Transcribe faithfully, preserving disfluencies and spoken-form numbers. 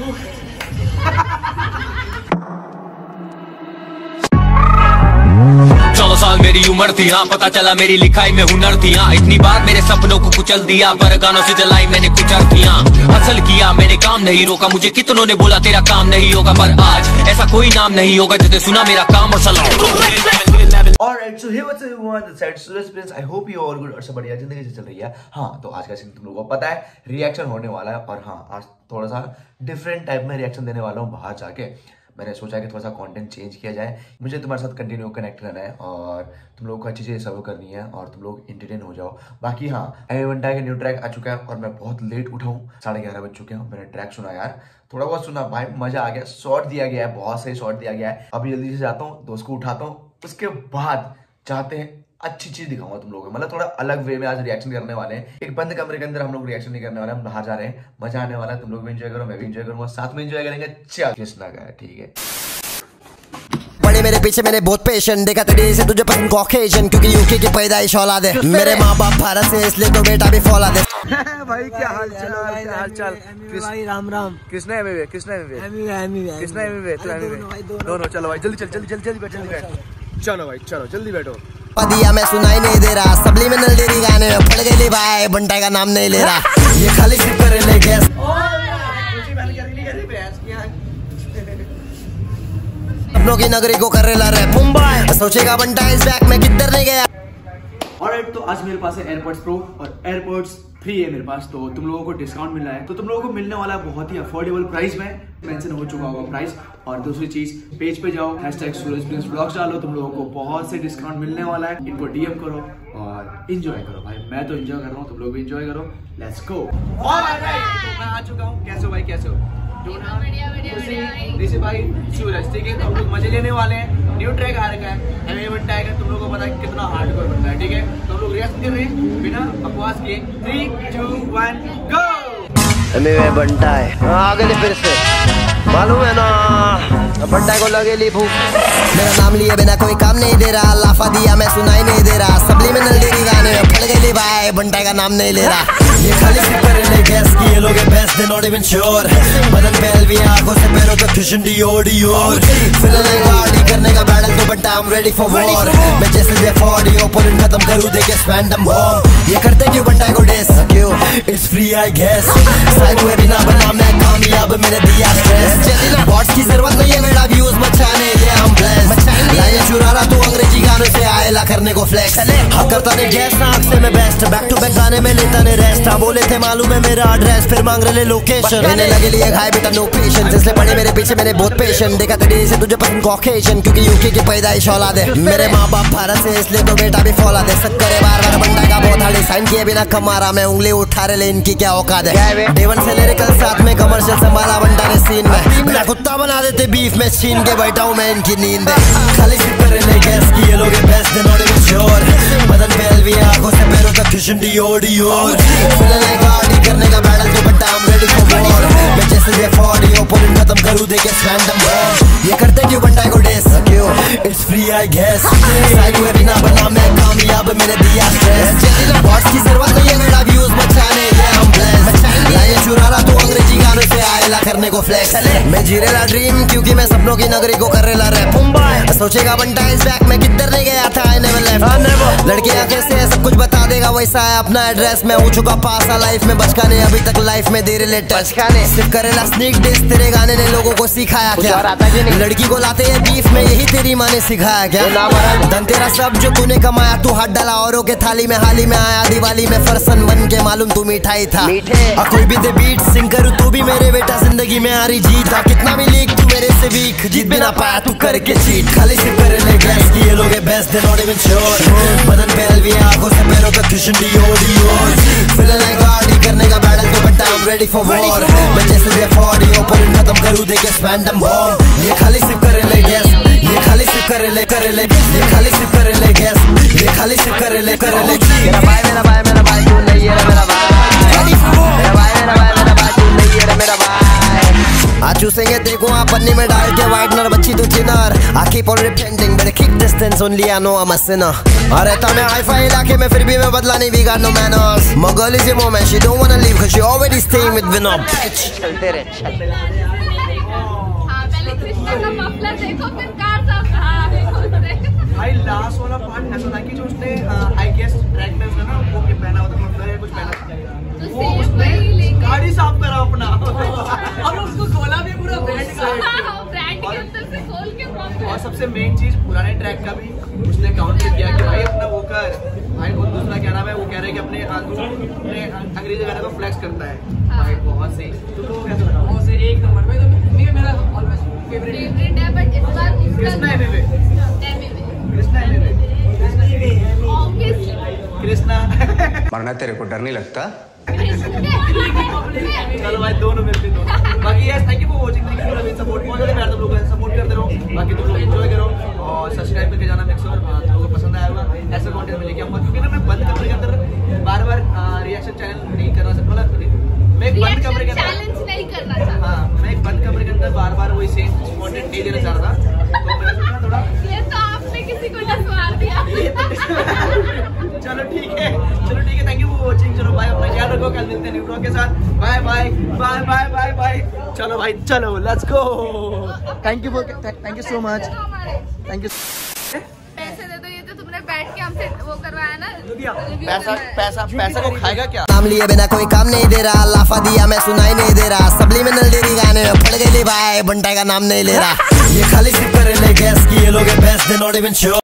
चौदह साल मेरी उम्र थी, हाँ पता चला मेरी लिखाई में हुनर थी। हाँ इतनी बार मेरे सपनों को कुचल दिया, पर गानों से जलाई मैंने कुछ अर्थियाँ। हासिल किया मैंने काम नहीं रोका, मुझे कितनों ने बोला तेरा काम नहीं होगा, पर आज ऐसा कोई नाम नहीं होगा जिसने सुना मेरा काम और सलाम। Alright, so hey, what's up everyone? This is Suresh Prince. I hope you all good और सब बढ़िया जिंदगी से चल रही है। हाँ तो आज का सीन तुम लोगों को पता है, रिएक्शन होने वाला है। और हाँ आज थोड़ा सा डिफरेंट टाइप में रिएक्शन देने वाला हूँ बाहर जाके। मैंने सोचा कि थोड़ा सा कंटेंट चेंज किया जाए, मुझे तुम्हारे साथ कंटिन्यू कनेक्ट रहना है और तुम लोगों को अच्छी चीज़ें सर्व करनी है और तुम लोग इंटरटेन हो जाओ। बाकी हाँ एमी बंटाई का न्यू ट्रैक आ चुका है और मैं बहुत लेट उठा हूँ, साढ़े ग्यारह बज चुके हैं। मैंने ट्रैक सुना यार, थोड़ा बहुत सुना भाई, मजा आ गया। शॉर्ट दिया गया है, बहुत सही शॉर्ट दिया गया है। अभी जल्दी से जाता हूँ, दोस्त को उठाता हूँ, उसके बाद चाहते हैं अच्छी चीज दिखाऊंगा तुम लोगों को। मतलब थोड़ा अलग वे में आज रिएक्शन करने वाले हैं। एक बंद कमरे के अंदर हम लोग रिएक्शन नहीं करने वाले, हम बाहर जा रहे हैं, मजा आने वाला है। तुम लोग भी एंजॉय करो, मैं भी एंजॉय करूंगा, साथ में एंजॉय करेंगे। चल कृष्णा का ठीक है। बड़े मेरे पीछे मैंने बहुत पेशेंट देखा तेरे से तुझे पसंद कॉकेशियन, क्योंकि यूके की पैदाइश औलाद है। मेरे माँ बाप भारत से इसलिए तो बेटा भी फौलाद है। भाई क्या हाल चाल, हाल चाल भाई राम राम। किसने एमी वे किसने एमी वे किसने एमी वे तू एमी वे दोनों। चलो भाई जल्दी चल जल्दी जल्दी जल्दी बैठ जल्दी बैठ। चलो भाई चलो जल्दी बैठो। दिया मैं सुनाई नहीं दे रहा, सबलिमिनल तेरी गाने में फट गई भाई, बंटाई का नाम नहीं ले रहा। ये खाली सिर्फ करे ले गैस अपनों की नगरी को कर रहा है मुंबई, सोचेगा बंटाई इस बैक में किधर नहीं गया। ऑलराइट, तो आज मेरे पास है एयरपोर्ट्स प्रो और एयरपोर्ट्स फ्री है मेरे पास। तो तुम लोगों को डिस्काउंट मिल रहा है, तो तुम लोगों को मिलने वाला है बहुत ही अफोर्डेबल प्राइस में। मेंशन हो चुका होगा प्राइस। और दूसरी चीज, पेज पे जाओ, हैशटैग सूरज प्रिंस व्लॉग्स डालो, तुम लोगों को बहुत से डिस्काउंट मिलने वाला है। इनको डीएम करो और एंजॉय करो भाई। मैं तो एंजॉय कर रहा हूँ, तुम लोग भी एंजॉय करो। Let's go. ऑलराइट, तो मैं आ चुका हूँ। कैसे हो भाई, कैसे हो? भाई सूरज, ठीक है। तो हम लोग मजे लेने वाले हैं। न्यू ट्रैक आ रखा है, एमी बंटाई का। तुम लोगों को पता है कितना हार्डकोर बनता है, ठीक है। तो हम लोग रिएक्ट कर रहे हैं बिना बकवास के। Three two one go. एमी बंटाई आ गए फिर से, मालूम है ना बंटाई को लगे ली भूख। मेरा नाम लिए बिना कोई काम नहीं दे रहा, लाफा दिया मैं सुनाई नहीं दे रहा, सबलिमिनल तेरी गाने में फट गई भाई, बंटाई का नाम नहीं ले रहा। ये खाली सिर्फ करे ले गैस की, ये लोग best they not even sure. बदन पे एलवी आंखों से पैरों तक फिशन डियोर डियोर। फिलहाल गाड़ी करने का बैटल तो but I am ready for war. मैं जैसे जे फॉर्टी ओपोनेंट खत्म करूं देके स्पैंडम बॉम्ब। ये करते क्यों बंटाई को डेस क्यों, it's free I guess. Side में बिना बना मैं कामयाब, मैंने दिया स्ट्रेस। बॉट्स की जरूरत नहीं है मेरा व्यूज बचाने के, हम ब्लेस। लाइनें चुरा रहा तू अंग्रेजी गानों से आएला करने को फ्लेक्स। हक करता ने गैस ना हक से मैं बेस्ट, बैक टू बैक गाने में लेता ने रेस्ट। बोले थे मालूम है मेरा एड्रेस, फिर मांग रहे लोकेशन। रहने लगे लिए खाए बेटा नो पेशेंस, इसलिए पड़े मेरे पीछे मैंने बहुत पेशेंट देखा तेरे से तुझे पसंद कॉकेशियन, क्योंकि यूके की पैदाइश औलाद है। मेरे माँ बाप भारत से इसलिए तो बेटा भी फौलाद है। शक्कर है बार बार बंटाई का बहुत हार्ड साइन किए बिना कमारा, मैं उंगली उठा रहे ले इनकी क्या औकात है। डेवन से लिरिकल साथ में कमर्शियल संभाला बंटा ने सीन में, बिना कुत्ता बना देते बीफ में छीन के बैठा हूँ मैं इनकी नींद है। खाली सिर्फ करे ले गैस की, ये लोग best they not even sure. बदन पे एलवी आंखों से पैरों तक फिशन डियोर डियोर। गाड़ी करने का बैटल तो but I am ready for war. मैं जैसे जे फॉर्टी ओपोनेंट खत्म करूं देके स्पैंडम बॉम्ब। ये करते क्यों बंटाई को डेस क्यों, it's free I guess. Side में बिना बना मैं कामयाब, मैंने दिया स्ट्रेस। बॉट्स की जरूरत नहीं है मेरा व्यूज बचाने के, हम ब्लेस। लाइनें चुरा रहा तू अंग्रेजी गानों से आएला करने को फ्लेक्स। मैं जी रहा ड्रीम, क्योंकि मैं सपनों की नगरी को कर रहा रैप मुंबई। सोचेगा बंटाई इस बैक में किधर नहीं गया था, आई नेवर लेफ्ट। लड़कियां कैसे है सब कुछ बता देगा, वैसा है अपना एड्रेस। मैं हो चुका पास लाइफ में, बचकाने अभी तक लाइफ में दे रिलेटेड। सिर्फ करेला स्नीक डिस, तेरे गाने ने लोगों को सिखाया क्या? लड़की को लाते हैं बीफ में, यही तेरी माँ ने सिखाया क्या? धन तेरा सब जो तूने कमाया, तू हाथ डाला औरों के थाली में। हाल ही में आया दिवाली में फरसन बन के, मालूम तू मिठाई था। और कोई भी दे बीट सिंग करूँ तू भी मेरे बेटा, जिंदगी में आ रही जीत। कितना भी लीक तू मेरे से वीक, जीत भी ना पाया तू करके चीट। खाली सिर्फ करे ले गैस की, ये लोग best they not even sure. बदन पे एलवी आंखों से पैरों तक फिशन डियोर डियोर। फिलहाल गाड़ी करने का बैटल तो but I am ready for war. मैं जैसे जे फॉर्टी ओपोनेंट खत्म करूं देके स्पैंडम बॉम्ब। ये खाली सिर्फ करे ले गैस, ये खाली सिर्फ करे ले करे ले, ये खाली सिर्फ करे ले गैस, ये खाली सिर्फ करे ले करे ले। मेरा भाई मेरा भाई मेरा भाई तू नहीं है मेरा भाई, मेरा भाई मेरा भाई मेरा भाई तू नहीं है मेरा भाई। आजू घुसेंगे देखो आप पन्नी में डाल के वाइटनर बच्ची तू thinner I keep on repenting but I keep distance only I know I'm a sinner अरे था मैं हाई-फाई इलाके में फिर भी मैं बदला नहीं we got no manners My girl is a moment she don't wanna leave cause she already staying with Vinod bitch चलते रहे हाँ पहले कृष्णा का मफलर देखो फिर कार साफ हाँ भाई लास्ट वाला पार्ट ऐसा था कि जो उसने आई गेस ट्रैक में उसने ना वो के पहना होता मफलर या कुछ पहना तो सेम वही लेके गाड़ी साफ करा अपना और उसको खोला भी पूरा ब्रांड का हाँ ब्रांड के अंदर से खोल के प्रॉपर और सबसे मेन चीज पुराने ट्रैक का भी उसने काउंटर किया कि भाई अपना वो कर भाई वो दूसरा क्या नाम है वो कह रहे हैं कि अपने अपने अंग्रेजी गाने को फ्लेक्स करता है भाई बहुत सही तुम लोगों को कैसा लगा बहुत सही एक नंबर पे तो मेरा ऑलमोस्ट फेवरेट फेवरेट है बट इस बार Krishna anyway anyway Krishna anyway Krishna anyway obviously Krishna मरना तेरे को डर नहीं लगता चलो भाई दोनों मिलते दो बाकी yes thank you for watching thank you for support बहुत ज्यादा प्यार तुम लोग सपोर्ट करते रहो बाकी तुम लोग एंजॉय करो और सब्सक्राइब करके जाना मेक श्योर तुम लोगों को पसंद आया होगा ऐसा कंटेंट में लेके आऊंगा क्योंकि ना मैं बंद कमरे के अंदर बार बार रिएक्शन चैनल नहीं करना सकता मतलब मैं एक बंद कमरे के अंदर चैलेंज नहीं करना चाहता हाँ मैं एक बंद कमरे के अंदर बार बार वही सेम कंटेंट नहीं देना चाह रहा था तो मैंने सोचा थोड़ा ये तो आपने किसी को डसवार दिया चलो ठीक है चलो ठीक है थैंक यू फॉर वाचिंग चलो बाय अपना ख्याल रखो कल मिलते हैं न्यू ब्लॉग के साथ bye bye bye bye bye bye चलो भाई चलो let's go thank you for thank you so much thank you पैसे दे दो ये तो तुमने बैठ के हमसे वो करवाया ना review पैसा करवाया। पैसा पैसा को खाएगा क्या नाम लिए बिना कोई काम नहीं दे रहा लाफा दिया मैं सुनाई नहीं दे रहा सब्लिमिनल डेरी गाने में फट गई भाई बंटाई का नाम नहीं ले रहा ये खाली सिर्फ करे गैस की ये लोग best they not even sure